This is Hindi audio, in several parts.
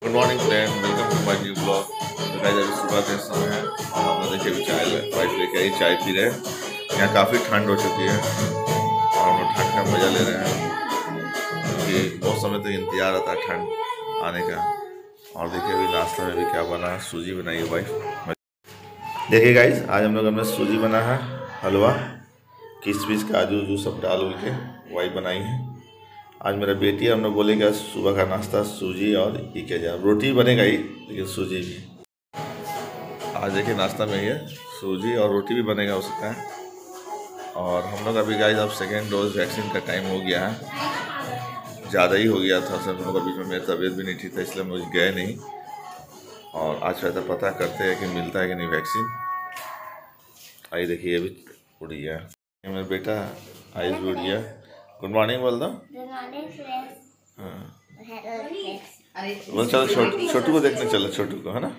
Good morning friend, welcome to my new blog. तो गाइस अभी सुबह के समय है और हम लोग देखिए अभी चाय वाइफ लेके आई, चाय पी रहे हैं। यहाँ काफ़ी ठंड हो चुकी है और हम लोग ठंड का मज़ा ले रहे हैं क्योंकि बहुत समय तक इंतजार रहता है ठंड आने का। और देखिए अभी नाश्ता में भी क्या बना है, सूजी बनाई है वाइफ। देखिए गाइस आज हम लोग में सूजी बना है, हलवा, किशमिश काजू वजू सब डाल उल के वाइफ बनाई है। आज मेरा बेटी है, हम लोग बोलेगा सुबह का नाश्ता सूजी और ये क्या जाए, रोटी बनेगा ही लेकिन सूजी भी। आज देखिए नाश्ता में ही है, सूजी और रोटी भी बनेगा हो सकता है। और हम लोग अभी गाइस अब सेकेंड डोज वैक्सीन का टाइम हो गया है, ज़्यादा ही हो गया था सर। हम लोग अभी में मेरी तबीयत भी नहीं ठीक था इसलिए हम लोग गए नहीं। और आज वैसा पता करते हैं कि मिलता है कि नहीं वैक्सीन। आई देखिए अभी उड़ गया मेरा बेटा, आइज उड़ गया। गुड मॉर्निंग बोल दो। हाँ बोल चलो छोटू को देखने चलो, छोटू को है ना।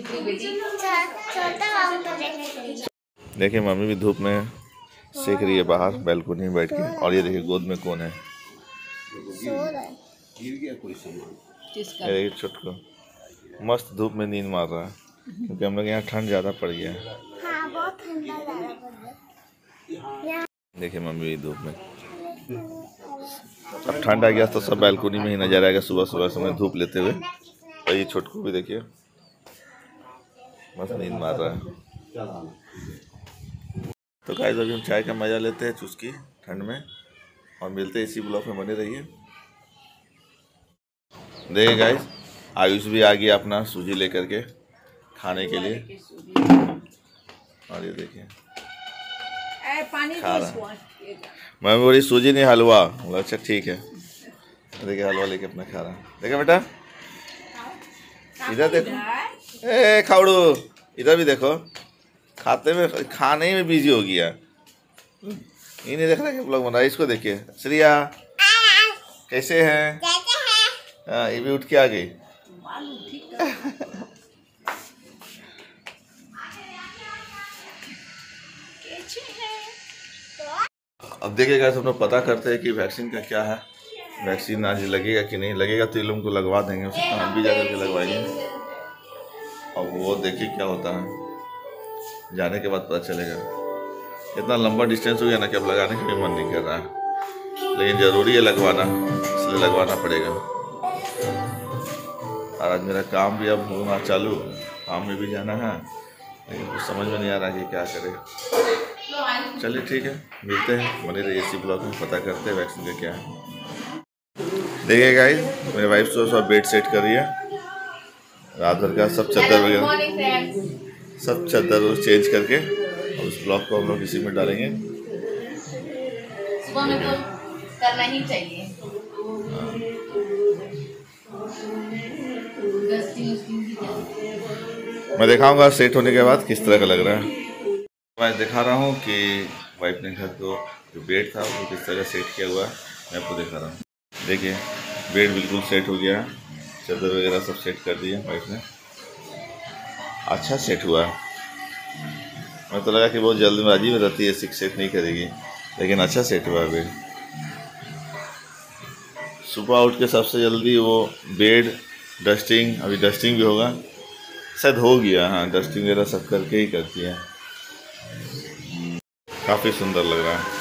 देखिए मम्मी भी धूप में सेक रही है बाहर बैल्कनी में बैठ के। और ये देखिए गोद में कौन है, ये छोटू मस्त धूप में नींद मार रहा है क्योंकि हम लोग यहाँ ठंड ज़्यादा पड़ गया है। देखिए मम्मी भी धूप में, अब ठंड आ गया तो सब बैल्कनी में ही नजर आएगा सुबह सुबह समय धूप लेते हुए। और ये छोटू भी देखिए मस्त नींद मार रहा है। तो गाइस अभी हम चाय का मजा लेते हैं चुस्की ठंड में और मिलते हैं इसी ब्लॉक में, बने रहिए। देखिए गाइस आयुष भी आ गया अपना सूजी लेकर के खाने के लिए। और ये देखिए खा रहा है। मैं बोली सूजी नहीं हलवा, बोला अच्छा ठीक है। देखिए हलवा लेके अपना खा रहा है। देखा बेटा इधर देखो, ए खाउड़ू इधर भी देखो, खाते में खाने में बिजी हो गया। ये नहीं देख रहा कि ब्लॉग बना रहा है। इसको देखिए श्रिया कैसे हैं। हाँ ये भी उठ के आ गई। अब देखिएगा सब लोग पता करते हैं कि वैक्सीन का क्या है। वैक्सीन आज लगेगा कि नहीं लगेगा, तो ये लोगों को लगवा देंगे, उसको हम भी जा करके लगवाएंगे। और वो देखिए क्या होता है, जाने के बाद पता चलेगा। इतना लंबा डिस्टेंस हो गया ना कि अब लगाने का भी मन नहीं कर रहा है, लेकिन ज़रूरी है लगवाना, इसलिए लगवाना पड़ेगा। और आज मेरा काम भी अब होना चालू, काम में भी जाना है, लेकिन कुछ समझ में नहीं आ रहा कि क्या करें। चलिए ठीक है, मिलते हैं, बने रहिए इसी ब्लॉग में, पता करते हैं वैक्सीन का क्या है। देखिए गाइस मेरी वाइफ तो सब बेड सेट कर रही है, रात भर का सब चादर वगैरह सब चादर चेंज करके उस ब्लॉग को हम लोग इसी में डालेंगे। सुबह में तो करना ही चाहिए। मैं दिखाऊंगा सेट होने के बाद किस तरह का लग रहा है। मैं दिखा रहा हूँ कि वाइफ ने घर को जो बेड था वो किस तरह सेट किया हुआ है, मैं आपको दिखा रहा हूँ। देखिए बेड बिल्कुल सेट हो गया है, चादर वगैरह सब सेट कर दिए वाइफ ने, अच्छा सेट हुआ है। मैं तो लगा कि बहुत जल्दबाजी में रहती है, सेट नहीं करेगी, लेकिन अच्छा सेट हुआ है बेड। सुबह उठ के सबसे जल्दी वो बेड डस्टिंग, अभी डस्टिंग भी होगा, शायद हो गया, हाँ डस्टिंग वगैरह सब करके ही करती है। काफ़ी सुंदर लग रहा है,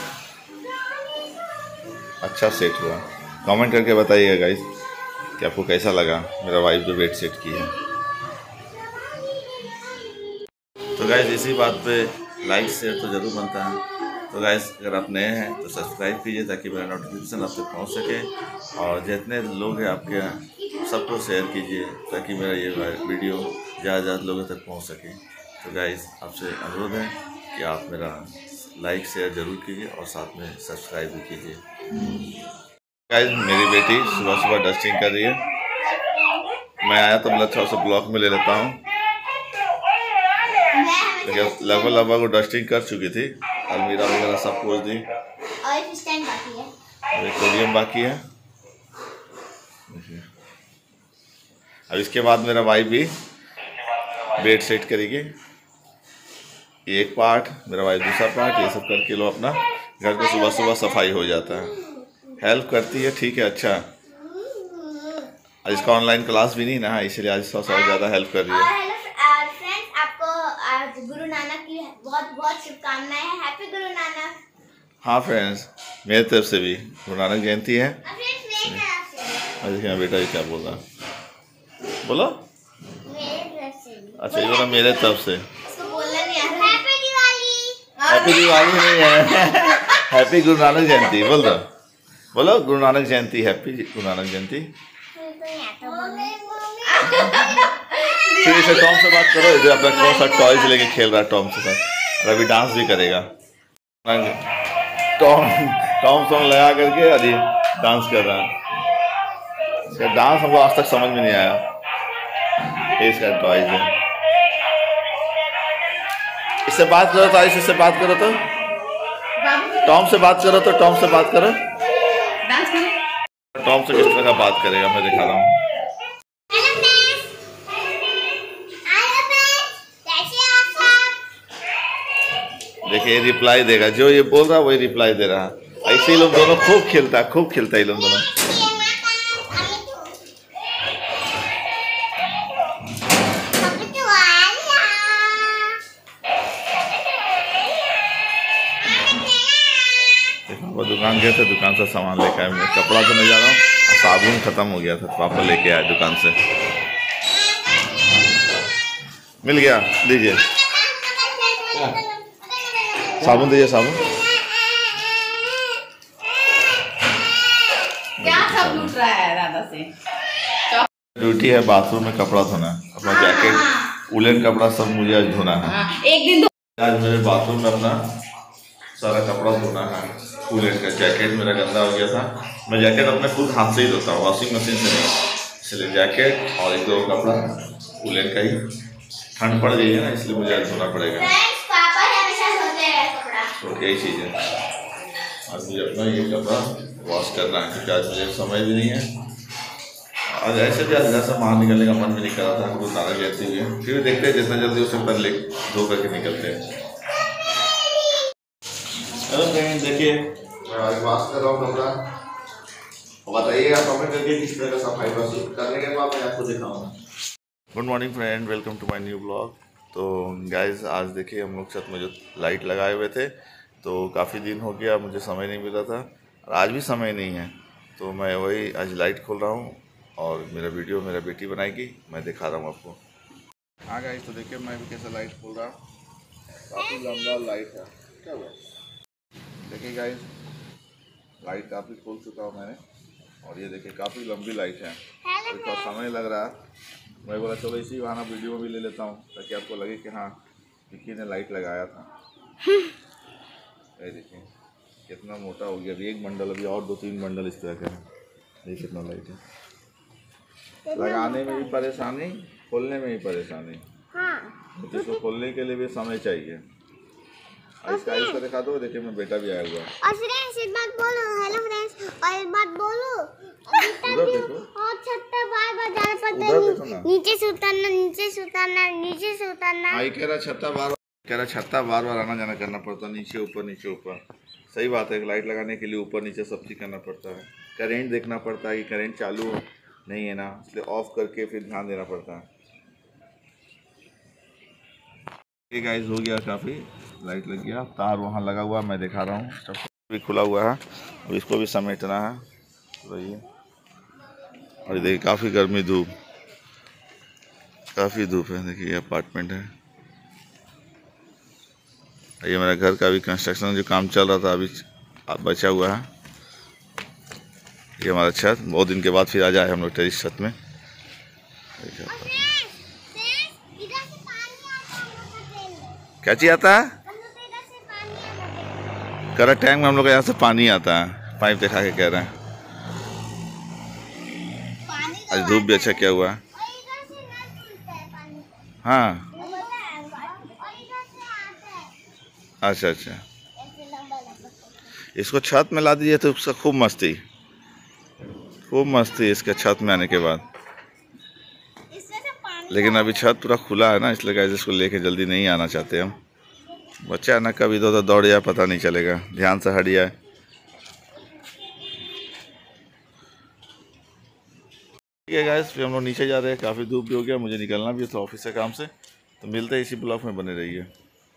अच्छा सेट हुआ। कमेंट करके बताइएगा गाइस कि आपको कैसा लगा मेरा वाइफ जो बेड सेट की है। तो गाइस इसी बात पे लाइक शेयर तो ज़रूर बनता है। तो गाइस अगर आप नए हैं तो सब्सक्राइब कीजिए ताकि मेरा नोटिफिकेशन आप तक पहुँच सके, और जितने लोग हैं आपके यहाँ सबको शेयर कीजिए ताकि मेरा ये वीडियो ज़्यादा लोगों तक पहुँच सके। तो गाइस आपसे अनुरोध है कि आप मेरा लाइक शेयर ज़रूर कीजिए और साथ में सब्सक्राइब भी कीजिए। गाइस मेरी बेटी सुबह सुबह डस्टिंग कर रही है, मैं आया तो मतलब थोड़ा सा ब्लॉक में ले लेता हूँ। लगभग वो डस्टिंग कर चुकी थी, अलमीरा वगैरह सब पोंछ दी, एक्वेरियम बाकी है। अब इसके बाद मेरा वाइफ भी बेड सेट करेगी, एक पार्ट मेरा वाइफ दूसरा पार्ट, ये सब करके लो अपना घर को सुबह सुबह सफाई हो जाता है। हेल्प करती है, ठीक है, अच्छा आज इसका ऑनलाइन क्लास भी नहीं ना, इसलिए आज थोड़ा ज़्यादा हेल्प कर रही है। हेलो फ्रेंड्स, आपको आज गुरु नानक की बहुत बहुत शुभकामनाएं हैं। हैप्पी गुरु नानक। हाँ फ्रेंड्स, मेरे तरफ से भी गुरु नानक जयंती है। और देखिए बेटा ये क्या बोल रहा है, बोलो। अच्छा, ये बोला मेरे तरफ से। हैप्पी दिवाली। हैप्पी दिवाली नहीं है, हैप्पी गुरु नानक जयंती बोल दो। बोलो गुरु नानक जयंती, हैप्पी गुरु नानक जयंती। फिर इसे टॉम से बात करो, इधर अपना कौन सा टॉयज लेके खेल रहा है टॉम के साथ, और अभी डांस भी करेगा। टॉम सॉन्ग लगा करके अभी डांस कर रहा है। इसका डांस हमको आज तक समझ में नहीं आया। ये इसका टॉयज है। इससे बात करो तो, आयुष इससे बात करो तो, टॉम से बात करो तो, टॉम से बात करो। डांस करो। टॉम से किस तरह का बात करेगा मैं दिखा रहा हूँ। देखिए रिप्लाई देगा, जो ये बोल रहा है वही रिप्लाई दे रहा है। ऐसे ही लोग दोनों खूब खेलता है ये लोग दोनों। वो दुकान गए थे, दुकान से सामान लेके आए। मैं कपड़ा तो नहीं जा रहा हूँ, साबुन खत्म हो गया था, पापा लेके आए दुकान से। मिल गया, दीजिए साबुन, दीजिए साबुन। क्या सब लूट रहा है दादा से। ड्यूटी है बाथरूम में कपड़ा धोना, अपना जैकेट उलन कपड़ा सब मुझे आज धोना है। एक दिन आज मेरे बाथरूम में अपना सारा कपड़ा धोना है। उलन का जैकेट मेरा गंदा हो गया था। मैं जैकेट अपने खुद हाथ से ही धोता हूँ, वॉशिंग मशीन से नहीं। इसलिए जैकेट और एक दो कपड़ा उलन का ही, ठंड पड़ गई है ना इसलिए मुझे आज धोना पड़ेगा। तो यही चीज़ है, आज मुझे अपना ये कपड़ा वॉश करना है क्योंकि आज मुझे समय भी नहीं है। आज ऐसे भी आज घर से बाहर निकलने का मन भी नहीं कर रहा था, गुरु नानक जयंती हुई है। फिर देखते हैं जितना जल्दी उसे पहले धो करके निकलते हैं। हेलो फ्रेंड, देखिए मैं आज वॉश कर रहा हूँ कपड़ा। बताइएगा कमेंट करके किस तरह का सफाई करने के बाद मैं आपको दिखाऊंगा। Good morning friend, welcome to my new blog. तो गाइज आज देखिए हम लोग छत में जो लाइट लगाए हुए थे, तो काफ़ी दिन हो गया मुझे समय नहीं मिला था, और आज भी समय नहीं है। तो मैं वही आज लाइट खोल रहा हूँ और मेरा वीडियो मेरा बेटी बनाएगी, मैं दिखा रहा हूँ आपको। हाँ गाइज, तो देखिए मैं भी कैसे लाइट खोल रहा हूँ। काफ़ी लंबा लाइट है, क्या हुआ। देखिए गाइज लाइट काफ़ी खोल चुका हूँ मैंने, और ये देखिए काफ़ी लंबी लाइट है। तो समय लग रहा है, मैं बोला चलो इसी बहाना वीडियो में भी ले लेता हूँ ताकि आपको लगे कि हाँ विक्की ने लाइट लगाया था। ये देखिए कितना मोटा हो गया, अभी एक बंडल, अभी और 2-3 बंडल इस तरह का है। ये कितना लाइट है, लगाने में भी परेशानी, खोलने में भी परेशानी। तो इसको खोलने के लिए भी समय चाहिए। इसका दिखा दो, देखिए मैं बेटा भी आया हुआ है। और फ्रेंड्स एक बात बोलो, हेलो फ्रेंड्स, और एक बात बोलो, उधर देखो, और छत पे बार-बार जाना पड़ता है, नीचे से उतरना, नीचे से उतरना, नीचे से उतरना। हाँ, कह रहा छत्ता बार बार आना जाना करना पड़ता है, नीचे ऊपर। सही बात है, लाइट लगाने के लिए ऊपर नीचे सब चीज़ करना पड़ता है। करेंट देखना पड़ता है कि करेंट चालू नहीं है ना, इसलिए ऑफ करके फिर ध्यान देना पड़ता है। ये गाइस हो गया, काफ़ी लाइट लग गया, तार वहाँ लगा हुआ मैं दिखा रहा हूँ, सब भी खुला हुआ है। अब इसको भी समेटना है, रही। और देखिए काफ़ी गर्मी, काफ़ी धूप है। देखिए ये अपार्टमेंट है, ये मेरा घर का भी कंस्ट्रक्शन जो काम चल रहा था अभी बचा हुआ है। ये हमारा छत, बहुत दिन के बाद फिर आज आए हम लोग टेरिस छत में। क्या चीज़ आता है, कह रहा टैंक में हम लोग यहाँ से पानी आता है, पाइप दिखा के कह रहे हैं। आज धूप भी अच्छा क्या हुआ है। हाँ अच्छा, इसको छत में ला दीजिए तो उसका खूब मस्ती इसके छत में आने के बाद। लेकिन अभी छत पूरा खुला है ना, इसलिए गाइस इसको लेके जल्दी नहीं आना चाहते हम। बच्चा ना कभी इधर उधर दौड़ जाए पता नहीं चलेगा, ध्यान से हट जाए। किया गाइस, फिर हम लोग नीचे जा रहे हैं, काफ़ी धूप भी हो गया, मुझे निकलना भी है तो ऑफिस से काम से, तो मिलते हैं इसी ब्लॉग में, बने रहिए।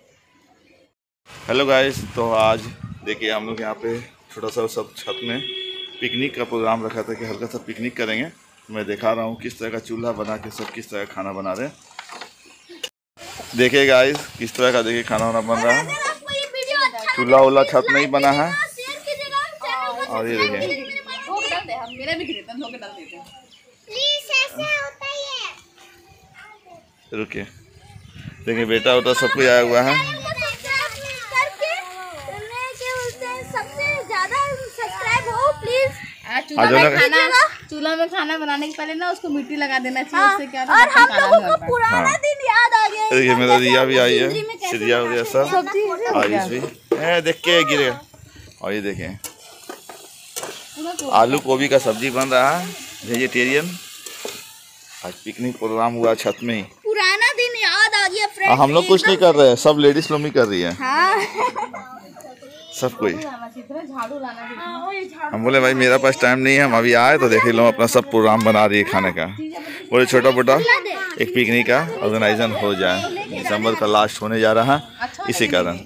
हेलो गाइस, तो आज देखिए हम लोग यहाँ पे छोटा सा सब छत में पिकनिक का प्रोग्राम रखा था कि हल्का सा पिकनिक करेंगे। मैं दिखा रहा हूँ किस तरह का चूल्हा बना के सब किस तरह का खाना बना रहे हैं। देखिए गाइस किस तरह का देखिए खाना वाना बन रहा है, चूल्हा वूल्हा छत में ही बना है। और ये देखिए रुकिए, देखिए बेटा उटा सब कुछ आया हुआ है। चूल्हा में खाना बनाने के पहले ना उसको मिट्टी लगा देना चाहिए। हाँ, उससे क्या और हम लोगों को पुराना दिन याद आ गया। देखिए मेरा रिया भी आई है, सिरिया वगैरह सब आयुष भी देख के गिरेगा। और ये देखें आलू गोभी का सब्जी बन रहा है, वेजिटेरियन। आज पिकनिक प्रोग्राम हुआ छत में ही, पुराना दिन याद आ गया फ्रेंड्स। हम लोग कुछ नहीं कर रहे हैं, सब लेडीज लोग ही कर रही है। हाँ। सब कोई हम बोले भाई मेरा पास टाइम नहीं है, हम अभी आए तो देख लो अपना सब प्रोग्राम बना रही है खाने का। बोले छोटा मोटा एक पिकनिक का ऑर्गेनाइजेशन हो जाए, दिसंबर का लास्ट होने जा रहा है, इसी कारण।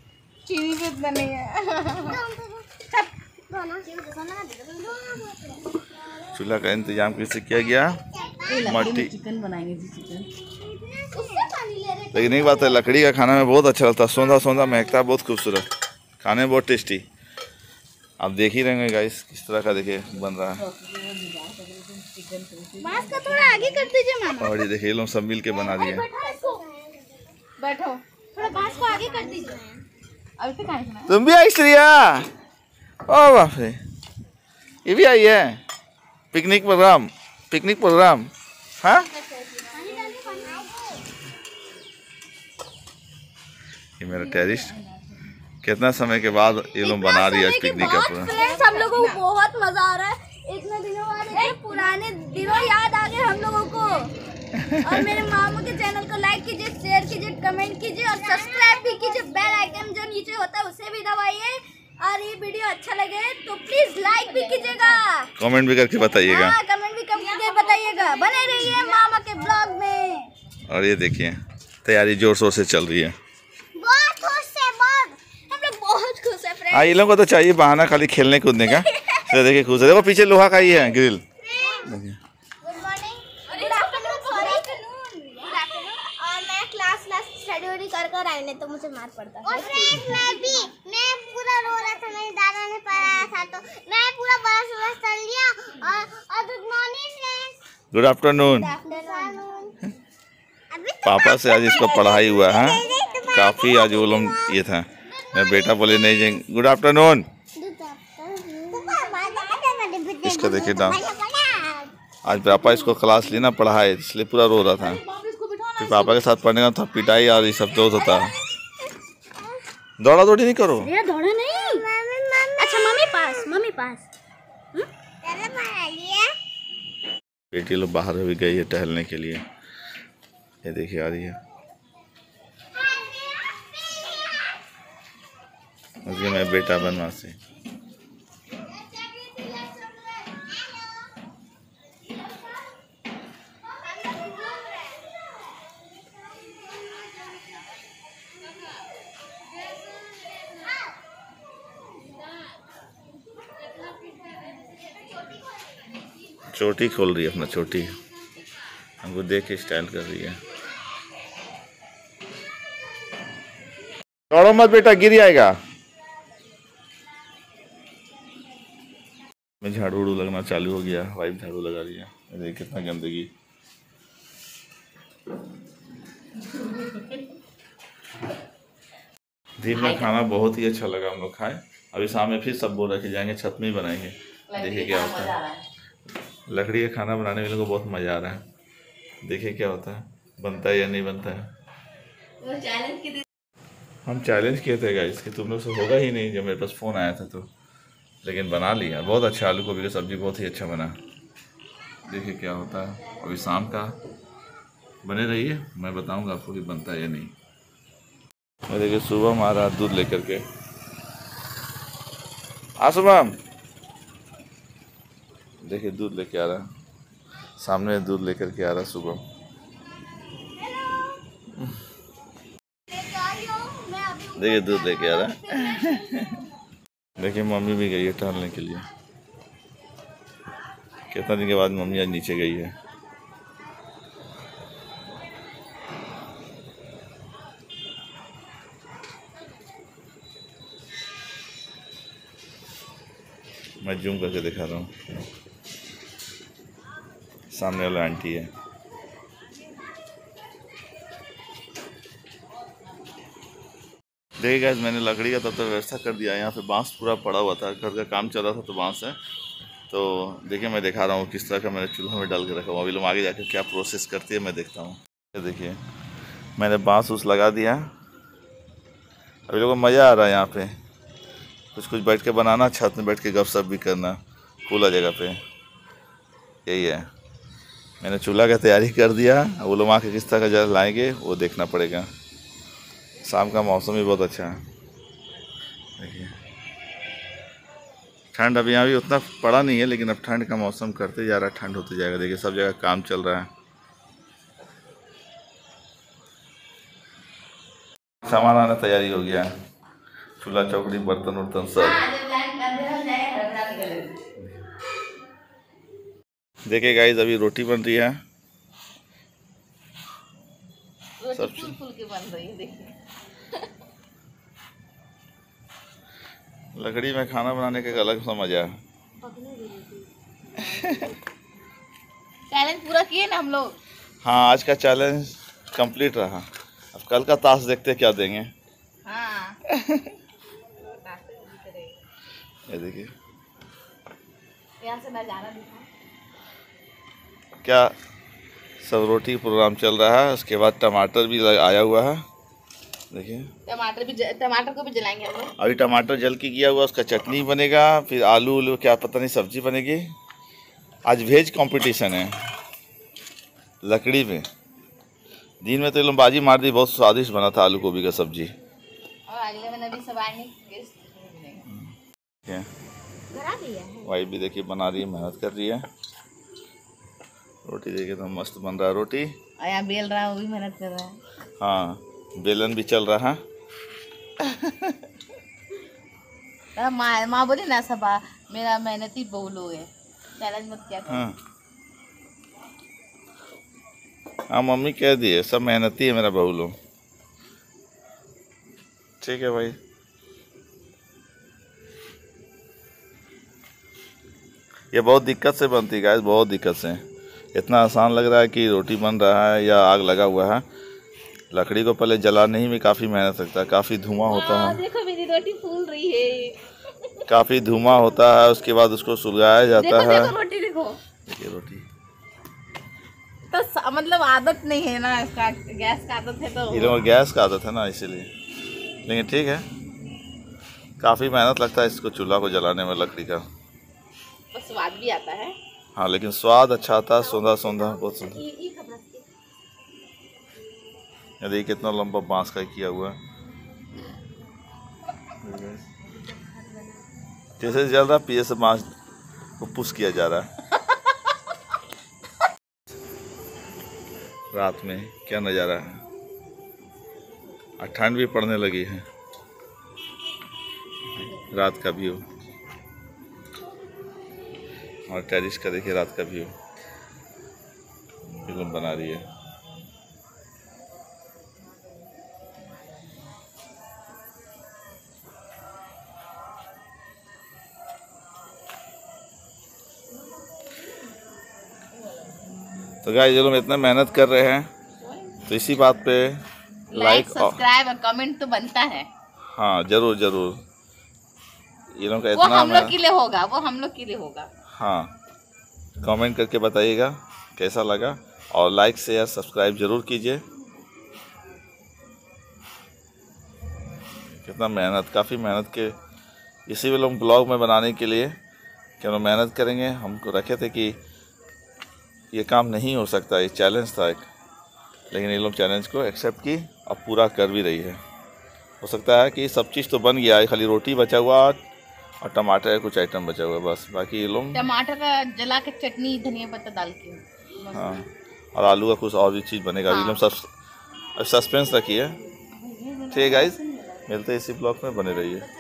चूल्हा का इंतजाम कैसे किया गया, मट्टी चिकन बनाएंगे जी, चिकन। लेकिन एक बात है, लकड़ी का खाना में बहुत अच्छा लगता है, सौंधा सौंधा महकता, बहुत खूबसूरत, खाने में बहुत टेस्टी। आप देख ही रहेंगे गाइस किस तरह का देखिए बन रहा है। बांस का थोड़ा आगे कर दीजिए मामा। और ये देखिए लोग सब मिल के बना रही है। बैठो, थोड़ा बांस को आगे कर दीजिए। अभी तक आई ना। तुम भी आई श्रिया? ओ बाप रे, ये भी आई है पिकनिक प्रोग्राम। हाँ ये मेरा टेरिस, कितना समय के बाद ये लोग बना रही है पिकनिक का प्रोग्राम। हम लोगों को बहुत मजा आ रहा है, इतने दिनों बाद इतने पुराने दिनों याद आ गए हम लोगों को। और मेरे मामा के चैनल को लाइक कीजिए, शेयर कीजिए, कमेंट कीजिए और सब्सक्राइब भी कीजिए। बेल आइकन जो नीचे होता है उसे भी दबाइए। और ये वीडियो अच्छा लगे तो प्लीज लाइक भी कीजिएगा, कमेंट भी करके बताइएगा। कमेंट भी करके बताइएगा। बने रहिए मामा के ब्लॉग में। और ये देखिए तैयारी जोर शोर से चल रही है। बहुत खुश है, हम लोग बहुत खुश है फ्रेंड्स। ये लोगों को तो चाहिए बहाना खाली खेलने कूदने का। तो देखिए खुश है, देखो पीछे लोहा का ही है grill. Good morning, good afternoon, और मैं क्लास स्टडी कर आई नहीं तो मुझे मार पड़ता। और फ्रेंड्स मैं पूरा रो रहा था, मेरे दादा ने पढ़ाया था तो मैं पूरा ब्रश कर लिया। और good morning friends, good afternoon. पापा से आज इसको पढ़ाई हुआ है काफ़ी, आज वो लोग ये था, मेरा बेटा बोले नहीं गुड आफ्टरनून। इसका देखिए डांस, आज पापा इसको क्लास लेना पढ़ाए इसलिए पूरा रो रहा था। फिर पापा के साथ पढ़ने का था, पिटाई आ रही सब दोस्त होता है। दौड़ा दौड़ी नहीं करो, दौड़ा नहीं। अच्छा मम्मी पास बेटी लोग बाहर भी गई है टहलने के लिए, ये देखिए आ रही है। मैं बेटा बनवासी, चोटी खोल रही है अपना, चोटी हमको देख के स्टाइल कर रही है। दौड़ो मत बेटा, गिर जाएगा। मैं झाड़ू उड़ू लगना चालू हो गया, वाइफ झाड़ू लगा रही है। देखिए कितना गंदगी। दिन में खाना बहुत ही अच्छा लगा, हम लोग खाए। अभी शाम में फिर सब बोल रखे जाएंगे छत में ही बनाएंगे, देखिए क्या होता है। लकड़ी का खाना बनाने में लोगों को बहुत मज़ा आ रहा है, देखिए क्या होता है, बनता है या नहीं बनता है। हम चैलेंज किए थे गाइस कि तुम लोग से होगा ही नहीं, जब मेरे पास फ़ोन आया था तो, लेकिन बना लिया। बहुत अच्छा, आलू गोभी की सब्ज़ी बहुत ही अच्छा बना। देखिए क्या होता है। अभी शाम का बने रहिए, मैं बताऊंगा आपको कि बनता है या नहीं। और देखिए सुबह में आ रहा दूध लेकर के। हाँ सुबह देखिए दूध लेके आ रहा है। सामने दूध लेकर के आ रहा सुबह। देखिए दूध लेके आ रहा है। देखिए मम्मी भी गई है टहलने के लिए। कितना दिन के बाद मम्मी आज नीचे गई है। मैं जूम करके दिखा रहा हूँ। सामने वाला आंटी है। देखिए गाइस, मैंने लकड़ी का तब तक व्यवस्था कर दिया है। यहाँ पे बांस पूरा पड़ा हुआ था, घर का काम चल रहा था तो बांस है। तो देखिए मैं दिखा रहा हूँ किस तरह का मैंने चूल्हा में डाल के रखा हुआ। अभी लोग आगे जाकर क्या प्रोसेस करती है मैं देखता हूँ। देखिए मैंने बांस उस लगा दिया। अभी लोगों को मज़ा आ रहा है यहाँ पे कुछ बैठ के बनाना, छत में बैठ के गपशप भी करना खुला जगह पे। यही है, मैंने चूल्हा का तैयारी कर दिया। अब वो लोग आके किस तरह का जल लाएंगे वो देखना पड़ेगा। शाम का मौसम भी बहुत अच्छा है। देखिए ठंड अभी यहाँ भी उतना पड़ा नहीं है, लेकिन अब ठंड का मौसम करते जा रहा है, ठंड होते जाएगा। देखिए सब जगह काम चल रहा है। सामान आना तैयारी हो गया, चूल्हा चौकड़ी बर्तन वर्तन सब। देखिए गाइस अभी रोटी बन रही है। सब फूल के बन रही है। देखिए लकड़ी में खाना बनाने का एक अलग सा मजा है। चैलेंज पूरा किए ना हम लोग। हाँ आज का चैलेंज कंप्लीट रहा। अब कल का टास्क देखते क्या देंगे। हाँ ये देखिए यहाँ से नजारा दिखा। क्या सब रोटी प्रोग्राम चल रहा है। उसके बाद टमाटर भी आया हुआ है। देखिए टमाटर को भी जलाएंगे हम लोग। अभी टमाटर जल के किया हुआ, उसका चटनी बनेगा, फिर आलू उलू क्या पता नहीं सब्जी बनेगी। आज वेज कंपटीशन है लकड़ी में। दिन में तो लोग बाजी मार दी, बहुत स्वादिष्ट बना था आलू गोभी का सब्जी। और अगले में भी सब आएंगे। वाइफ भी देखिए बना रही है, मेहनत कर रही है। रोटी देखिए तो मस्त बन रहा है रोटी। और यहाँ बेल रहा है, वो भी मेहनत कर रहा है। हाँ बेलन भी चल रहा है। माँ बोली ना सब मेरा मेहनती बहू लोग है, चैलेंज मत क्या करो। हाँ मम्मी कह दिए सब मेहनती है मेरा बहू लोग। ठीक है भाई। ये बहुत दिक्कत से बनती है गाइस, बहुत दिक्कत से। इतना आसान लग रहा है कि रोटी बन रहा है या आग लगा हुआ है। लकड़ी को पहले जलाने ही में काफ़ी मेहनत लगता है, काफ़ी धुआं होता है। देखो मेरी रोटी फूल रही है। काफ़ी धुआं होता है, उसके बाद उसको सुलगाया जाता है। देखो रोटी देखो। देखिए रोटी तो मतलब आदत नहीं है ना इसका, गैस का आदत है तो। ये लोगों को गैस का आदत है ना इसीलिए। लेकिन ठीक है, काफ़ी मेहनत लगता है इसको चूल्हा को जलाने में लकड़ी का। तो स्वाद भी आता है। हाँ लेकिन स्वाद अच्छा आता है, सौंधा सौंधा बहुत सुंदर। ये देखिए कितना लंबा बांस का किया हुआ है। जैसे जल रहा पीछे से बांस को पुश किया जा रहा है। रात में क्या नज़ारा है। और ठंड भी पड़ने लगी है। रात का व्यू और टेरिस का देखिए रात का व्यू फिल्म बना रही है। तो गाइस ये लोग इतना मेहनत कर रहे हैं तो इसी बात पे लाइक सब्सक्राइब और कमेंट तो बनता है। हाँ जरूर जरूर। ये लोग का वो इतना हम लोग के लिए होगा, वो हम लोग के लिए होगा। हाँ कमेंट करके बताइएगा कैसा लगा और लाइक शेयर सब्सक्राइब जरूर कीजिए। कितना मेहनत, काफ़ी मेहनत के इसी लोग ब्लॉग में बनाने के लिए कि हम मेहनत करेंगे। हमको रखे थे कि ये काम नहीं हो सकता, ये चैलेंज था एक, लेकिन ये लोग चैलेंज को एक्सेप्ट की और पूरा कर भी रही है। हो सकता है कि सब चीज़ तो बन गया है, खाली रोटी बचा हुआ और टमाटर कुछ आइटम बचा हुआ है बस। बाकी ये लोग टमाटर का जला के चटनी धनिया पत्ता डाल के हाँ, और आलू का कुछ और भी चीज़ बनेगा अभी। हाँ। सब सस्पेंस रखिए। ठीक है गाइज, मिलते हैं इसी ब्लॉग में, बने रहिए।